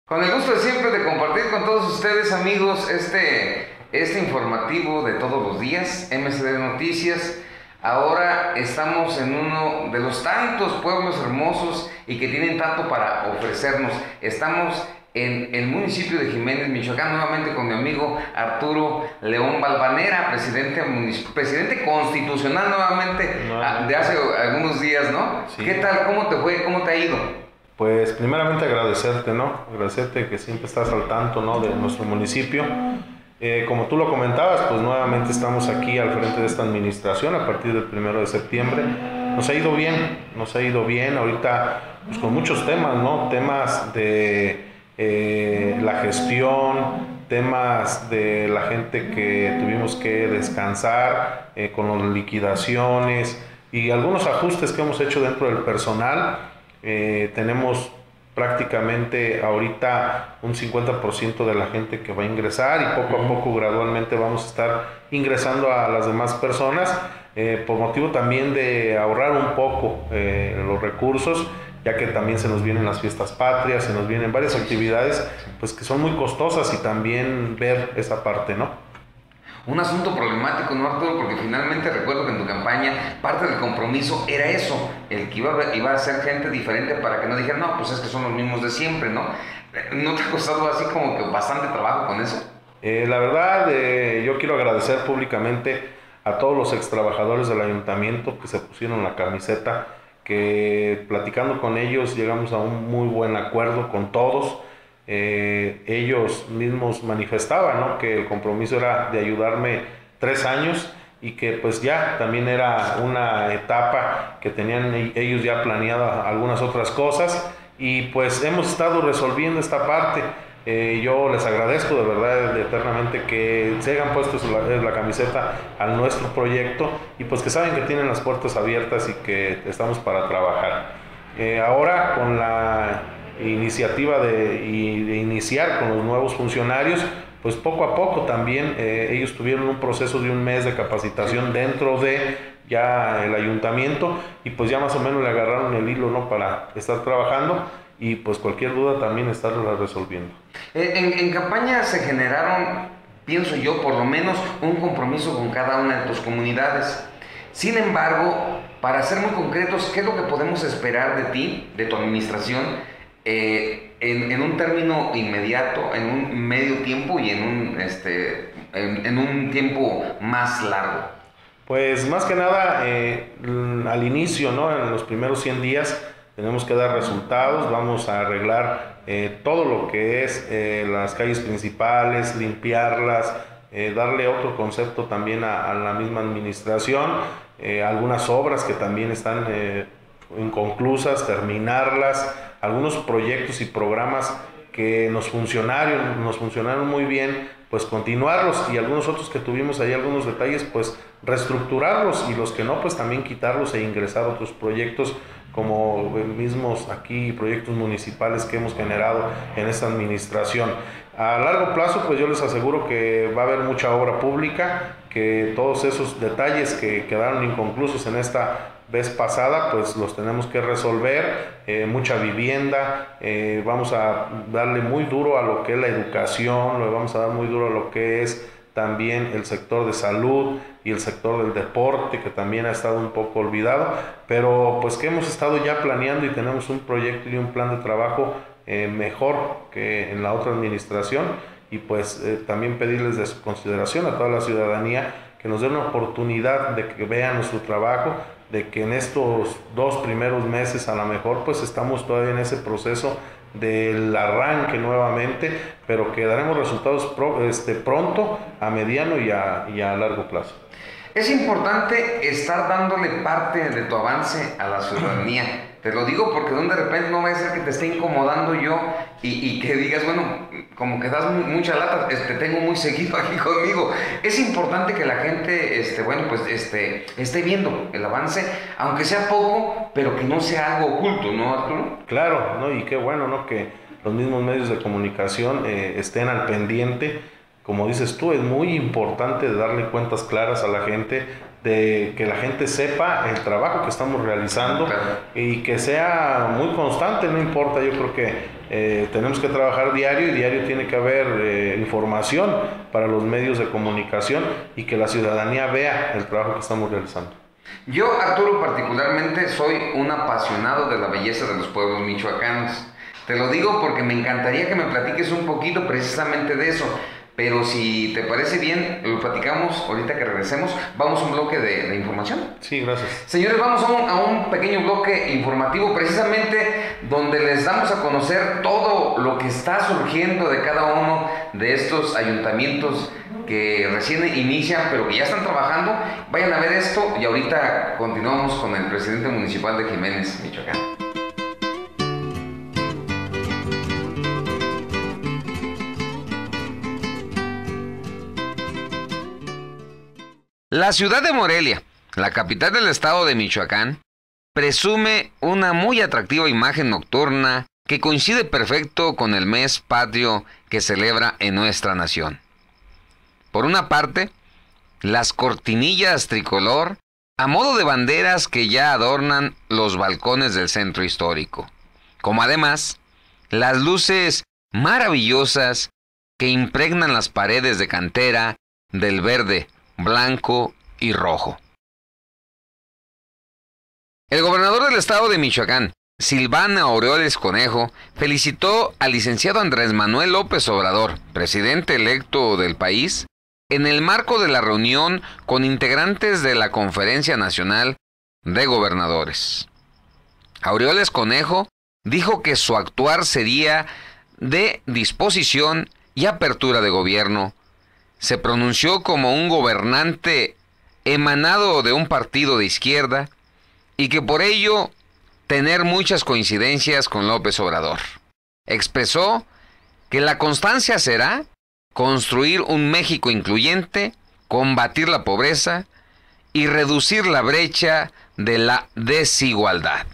Con el gusto de siempre de compartir con todos ustedes, amigos, este informativo de todos los días, MCD Noticias. Ahora estamos en uno de los tantos pueblos hermosos y que tienen tanto para ofrecernos. Estamos en el municipio de Jiménez, Michoacán, nuevamente con mi amigo Arturo León Valvanera, presidente constitucional nuevamente, de hace algunos días, ¿no? Sí. ¿Qué tal? ¿Cómo te fue? ¿Cómo te ha ido? Pues primeramente agradecerte, ¿no? Agradecerte que siempre estás al tanto, ¿no? De nuestro municipio. Como tú lo comentabas, pues nuevamente estamos aquí al frente de esta administración a partir del 1 de septiembre. Nos ha ido bien, ahorita pues con muchos temas, ¿no? Temas de la gestión, temas de la gente que tuvimos que descansar, con las liquidaciones y algunos ajustes que hemos hecho dentro del personal. Tenemos prácticamente ahorita un 50% de la gente que va a ingresar y poco a poco gradualmente vamos a estar ingresando a las demás personas, por motivo también de ahorrar un poco los recursos, ya que también se nos vienen las fiestas patrias, se nos vienen varias actividades pues que son muy costosas y también ver esa parte, ¿no? Un asunto problemático, ¿no, Arturo? Porque finalmente recuerdo que en tu campaña parte del compromiso era eso, el que iba a ser gente diferente para que no dijeran, no, pues es que son los mismos de siempre, ¿no? ¿No te ha costado así como que bastante trabajo con eso? La verdad, yo quiero agradecer públicamente a todos los ex trabajadores del ayuntamiento que se pusieron la camiseta, que platicando con ellos llegamos a un muy buen acuerdo con todos. Ellos mismos manifestaban, ¿no?, que el compromiso era de ayudarme 3 años y que pues ya también era una etapa que tenían ellos ya planeada algunas otras cosas y pues hemos estado resolviendo esta parte. Yo les agradezco de verdad eternamente que se hayan puesto la camiseta a nuestro proyecto y pues que saben que tienen las puertas abiertas y que estamos para trabajar. Ahora con la iniciativa de iniciar con los nuevos funcionarios, pues poco a poco también ellos tuvieron un proceso de un mes de capacitación dentro de ya el ayuntamiento y pues ya más o menos le agarraron el hilo, ¿no?, para estar trabajando y pues cualquier duda también estarla resolviendo. En campaña se generaron, pienso yo, por lo menos un compromiso con cada una de tus comunidades. Sin embargo, para ser muy concretos, ¿qué es lo que podemos esperar de ti, de tu administración, en un término inmediato, en un medio tiempo y en un tiempo más largo? Pues más que nada al inicio, ¿no?, en los primeros 100 días tenemos que dar resultados, vamos a arreglar todo lo que es las calles principales, limpiarlas, darle otro concepto también a la misma administración, algunas obras que también están inconclusas, terminarlas, algunos proyectos y programas que nos funcionaron muy bien, pues continuarlos y algunos otros que tuvimos ahí algunos detalles, pues reestructurarlos y los que no, pues también quitarlos e ingresar otros proyectos como mismos aquí proyectos municipales que hemos generado en esta administración. A largo plazo, pues yo les aseguro que va a haber mucha obra pública, que todos esos detalles que quedaron inconclusos en esta vez pasada, pues los tenemos que resolver, mucha vivienda, vamos a darle muy duro a lo que es la educación, le vamos a dar muy duro a lo que es también el sector de salud y el sector del deporte, que también ha estado un poco olvidado, pero pues que hemos estado ya planeando y tenemos un proyecto y un plan de trabajo mejor que en la otra administración y pues también pedirles de su consideración a toda la ciudadanía que nos den una oportunidad de que vean nuestro trabajo, de que en estos 2 primeros meses a lo mejor pues estamos todavía en ese proceso del arranque nuevamente, pero que daremos resultados pronto, a mediano y a largo plazo. Es importante estar dándole parte de tu avance a la ciudadanía. Te lo digo porque de repente no va a ser que te esté incomodando yo y que digas, bueno, como que das mucha lata, tengo muy seguido aquí conmigo. Es importante que la gente, esté viendo el avance, aunque sea poco, pero que no sea algo oculto, ¿no, Arturo? Claro, ¿no? Y qué bueno, ¿no?, que los mismos medios de comunicación estén al pendiente. Como dices tú, es muy importante darle cuentas claras a la gente de que la gente sepa el trabajo que estamos realizando, claro, y que sea muy constante, no importa, yo creo que tenemos que trabajar diario, y diario tiene que haber información para los medios de comunicación y que la ciudadanía vea el trabajo que estamos realizando. Yo, Arturo, particularmente soy un apasionado de la belleza de los pueblos michoacanos. Te lo digo porque me encantaría que me platiques un poquito precisamente de eso. Pero si te parece bien, lo platicamos ahorita que regresemos. Vamos a un bloque de información. Sí, gracias. Señores, vamos a un pequeño bloque informativo, precisamente donde les damos a conocer todo lo que está surgiendo de cada uno de estos ayuntamientos que recién inician, pero que ya están trabajando. Vayan a ver esto y ahorita continuamos con el presidente municipal de Jiménez, Michoacán. La ciudad de Morelia, la capital del estado de Michoacán, presume una muy atractiva imagen nocturna que coincide perfecto con el mes patrio que celebra en nuestra nación. Por una parte, las cortinillas tricolor a modo de banderas que ya adornan los balcones del centro histórico, como además las luces maravillosas que impregnan las paredes de cantera del verde, blanco y rojo. El gobernador del estado de Michoacán, Silvano Aureoles Conejo, felicitó al licenciado Andrés Manuel López Obrador, presidente electo del país, en el marco de la reunión con integrantes de la Conferencia Nacional de Gobernadores. Aureoles Conejo dijo que su actuar sería de disposición y apertura de gobierno. Se pronunció como un gobernante emanado de un partido de izquierda y que por ello tener muchas coincidencias con López Obrador. Expresó que la constancia será construir un México incluyente, combatir la pobreza y reducir la brecha de la desigualdad.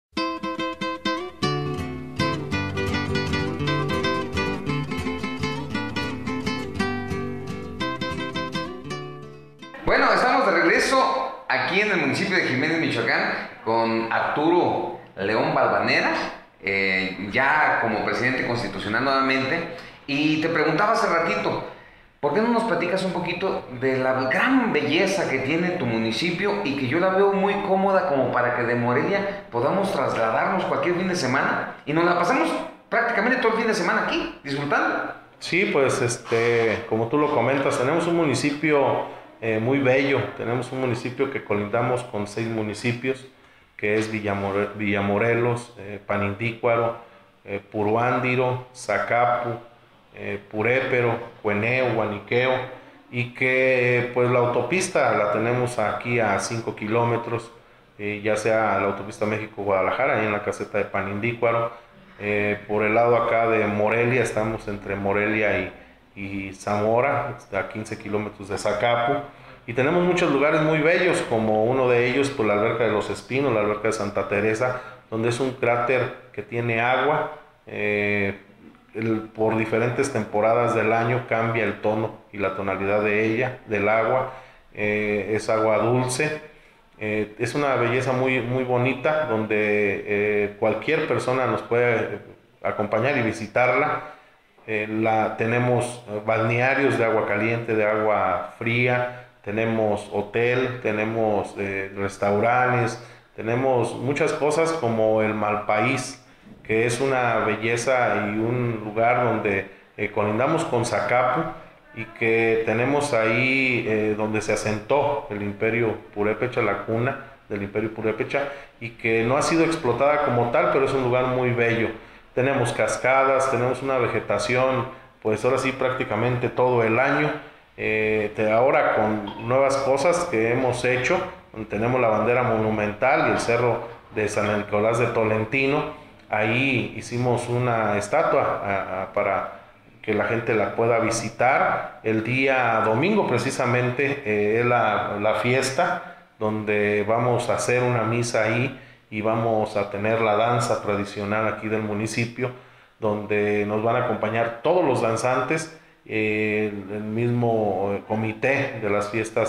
Bueno, estamos de regreso aquí en el municipio de Jiménez, Michoacán, con Arturo León Valvanera, ya como presidente constitucional nuevamente. Y te preguntaba hace ratito, ¿por qué no nos platicas un poquito de la gran belleza que tiene tu municipio y que yo la veo muy cómoda como para que de Morelia podamos trasladarnos cualquier fin de semana y nos la pasamos prácticamente todo el fin de semana aquí, disfrutando? Sí, pues como tú lo comentas, tenemos un municipio muy bello. Tenemos un municipio que colindamos con 6 municipios, que es Villamorelos, Panindícuaro, Puruándiro, Zacapu, Purépero, Cueneo, Guaniqueo, y que pues la autopista la tenemos aquí a 5 kilómetros, ya sea la autopista México-Guadalajara, ahí en la caseta de Panindícuaro. Por el lado acá de Morelia, estamos entre Morelia y Zamora, a 15 kilómetros de Zacapu, y tenemos muchos lugares muy bellos, como uno de ellos, pues la alberca de los Espinos, la alberca de Santa Teresa, donde es un cráter que tiene agua. Por diferentes temporadas del año cambia el tono y la tonalidad de ella, del agua. Es agua dulce. Es una belleza muy, muy bonita, donde cualquier persona nos puede acompañar y visitarla. Tenemos balnearios de agua caliente, de agua fría, tenemos hotel, tenemos restaurantes, tenemos muchas cosas como el Malpaís, que es una belleza y un lugar donde colindamos con Zacapu, y que tenemos ahí donde se asentó el Imperio Purépecha, la cuna del Imperio Purépecha, y que no ha sido explotada como tal, pero es un lugar muy bello. Tenemos cascadas, tenemos una vegetación, pues ahora sí prácticamente todo el año. Ahora con nuevas cosas que hemos hecho, tenemos la bandera monumental y el cerro de San Nicolás de Tolentino. Ahí hicimos una estatua para que la gente la pueda visitar. El día domingo precisamente es la fiesta, donde vamos a hacer una misa ahí y vamos a tener la danza tradicional aquí del municipio, donde nos van a acompañar todos los danzantes, el mismo comité de las fiestas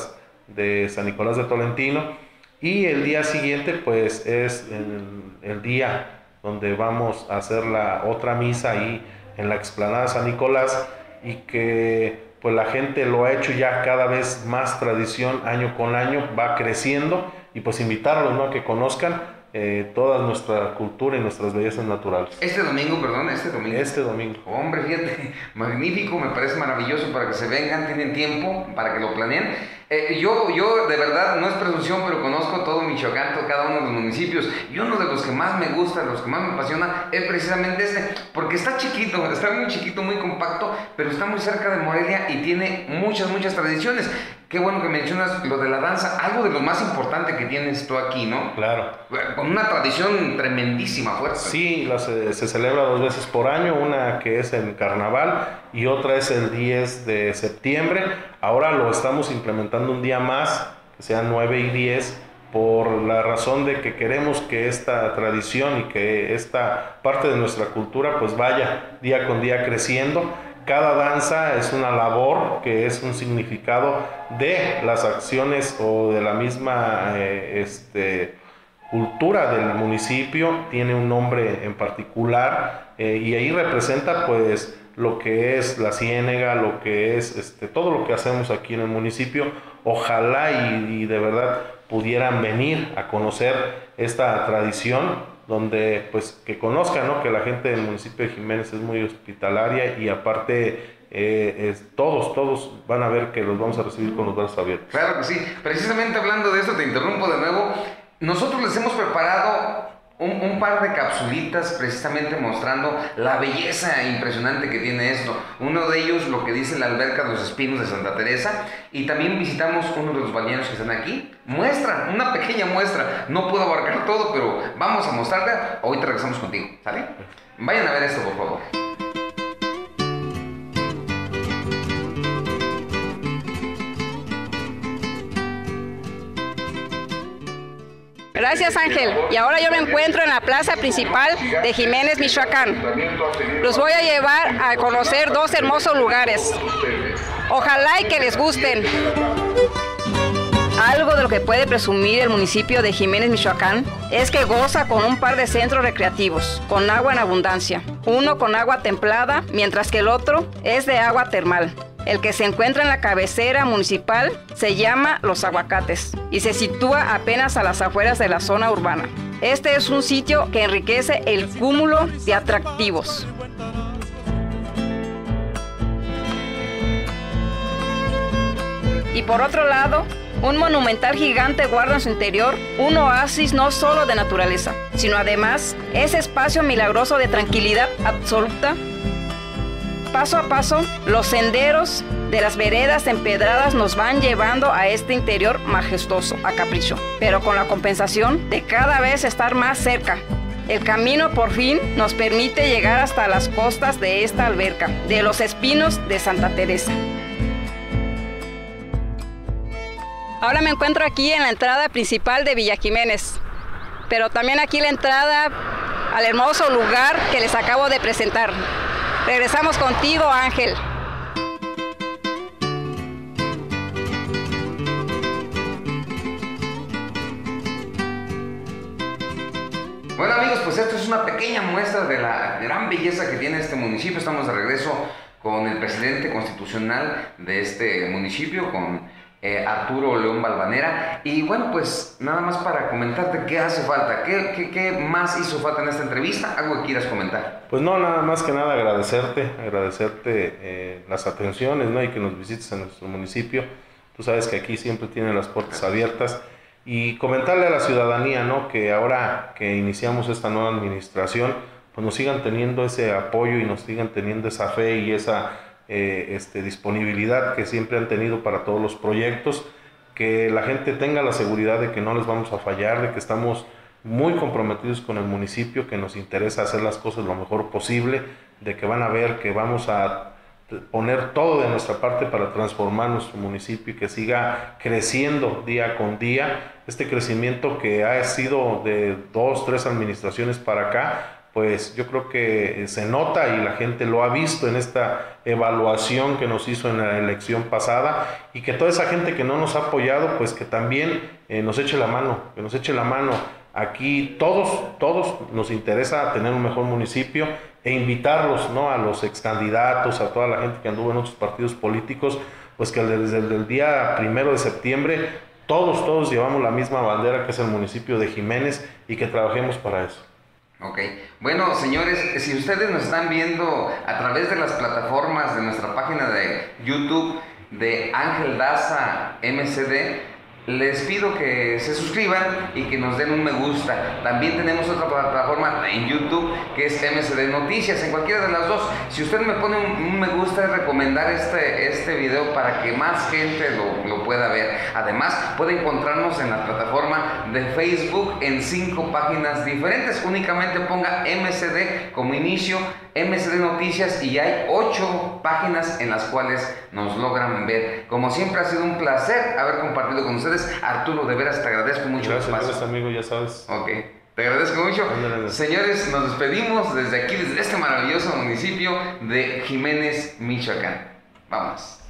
de San Nicolás de Tolentino, y el día siguiente pues es el día donde vamos a hacer la otra misa ahí en la explanada San Nicolás, y que pues la gente lo ha hecho ya cada vez más tradición, año con año va creciendo, y pues invitarlos, ¿no?, a que conozcan toda nuestra cultura y nuestras bellezas naturales. Este domingo, perdón, este domingo. Este domingo. Hombre, fíjate, magnífico, me parece maravilloso para que se vengan, tienen tiempo para que lo planeen. Yo de verdad, no es presunción, pero conozco todo Michoacán, cada uno de los municipios, y uno de los que más me gusta, de los que más me apasiona, es precisamente porque está chiquito, está muy chiquito, muy compacto, pero está muy cerca de Morelia y tiene muchas tradiciones. Qué bueno que mencionas lo de la danza, algo de lo más importante que tienes tú aquí, ¿no? Claro. Con una tradición tremendísima, fuerte. Sí, se celebra 2 veces por año, una que es en Carnaval y otra es el 10 de septiembre. Ahora lo estamos implementando un día más, que sean 9 y 10, por la razón de que queremos que esta tradición y que esta parte de nuestra cultura pues vaya día con día creciendo. Cada danza es una labor que es un significado de las acciones o de la misma cultura del municipio, tiene un nombre en particular, y ahí representa pues lo que es la ciénega, lo que es todo lo que hacemos aquí en el municipio. Ojalá y de verdad pudieran venir a conocer esta tradición, donde pues que conozcan, ¿no?, que la gente del municipio de Jiménez es muy hospitalaria, y aparte todos van a ver que los vamos a recibir con los brazos abiertos. Claro que sí. Precisamente hablando de esto, te interrumpo de nuevo. Nosotros les hemos preparado un par de capsulitas precisamente mostrando la belleza impresionante que tiene esto. Uno de ellos, lo que dice la alberca de los Espinos de Santa Teresa, y también visitamos uno de los balnearios que están aquí. Muestra, una pequeña muestra. No puedo abarcar todo, pero vamos a mostrarla. Ahorita regresamos contigo, ¿sale? Vayan a ver esto, por favor. Gracias, Ángel. Y ahora yo me encuentro en la plaza principal de Jiménez, Michoacán. Los voy a llevar a conocer 2 hermosos lugares. Ojalá y que les gusten. Algo de lo que puede presumir el municipio de Jiménez, Michoacán, es que goza con un par de centros recreativos, con agua en abundancia. Uno con agua templada, mientras que el otro es de agua termal. El que se encuentra en la cabecera municipal se llama Los Aguacates y se sitúa apenas a las afueras de la zona urbana. Este es un sitio que enriquece el cúmulo de atractivos. Y por otro lado, un monumental gigante guarda en su interior un oasis no solo de naturaleza, sino además ese espacio milagroso de tranquilidad absoluta. Paso a paso, los senderos de las veredas empedradas nos van llevando a este interior majestuoso, a capricho, pero con la compensación de cada vez estar más cerca. El camino por fin nos permite llegar hasta las costas de esta alberca, de los Espinos de Santa Teresa. Ahora me encuentro aquí en la entrada principal de Villa Jiménez, pero también aquí la entrada al hermoso lugar que les acabo de presentar. Regresamos contigo, Ángel. Bueno, amigos, pues esto es una pequeña muestra de la gran belleza que tiene este municipio. Estamos de regreso con el presidente constitucional de este municipio, con Arturo León Valvanera. Y bueno, pues nada más para comentarte qué hace falta, qué más hizo falta en esta entrevista, algo que quieras comentar. Pues no, nada más que nada agradecerte las atenciones, ¿no?, y que nos visites en nuestro municipio. Tú sabes que aquí siempre tienen las puertas abiertas, y comentarle a la ciudadanía, ¿no?, que ahora que iniciamos esta nueva administración, pues nos sigan teniendo ese apoyo y nos sigan teniendo esa fe y esa disponibilidad que siempre han tenido para todos los proyectos, que la gente tenga la seguridad de que no les vamos a fallar, de que estamos muy comprometidos con el municipio, que nos interesa hacer las cosas lo mejor posible, de que van a ver que vamos a poner todo de nuestra parte para transformar nuestro municipio y que siga creciendo día con día. Este crecimiento que ha sido de 2, 3 administraciones para acá, pues yo creo que se nota y la gente lo ha visto en esta evaluación que nos hizo en la elección pasada, y que toda esa gente que no nos ha apoyado, pues que también nos eche la mano, que nos eche la mano. Aquí todos nos interesa tener un mejor municipio, e invitarlos, ¿no?, a los excandidatos, a toda la gente que anduvo en otros partidos políticos, pues que desde el día 1 de septiembre todos llevamos la misma bandera, que es el municipio de Jiménez, y que trabajemos para eso. Ok, bueno, señores, si ustedes nos están viendo a través de las plataformas de nuestra página de YouTube de Ángel Daza MCD, les pido que se suscriban y que nos den un me gusta. También tenemos otra plataforma en YouTube que es MCD Noticias, en cualquiera de las dos. Si usted me pone un me gusta, es recomendar este video para que más gente lo pueda ver. Además, puede encontrarnos en la plataforma de Facebook en 5 páginas diferentes. Únicamente ponga MCD como inicio, MCD Noticias, y hay 8 páginas en las cuales nos logran ver. Como siempre, ha sido un placer haber compartido con ustedes. Arturo, de veras te agradezco mucho. Gracias, amigo, ya sabes. Ok, te agradezco mucho. Señores, nos despedimos desde aquí, desde este maravilloso municipio de Jiménez, Michoacán. Vamos.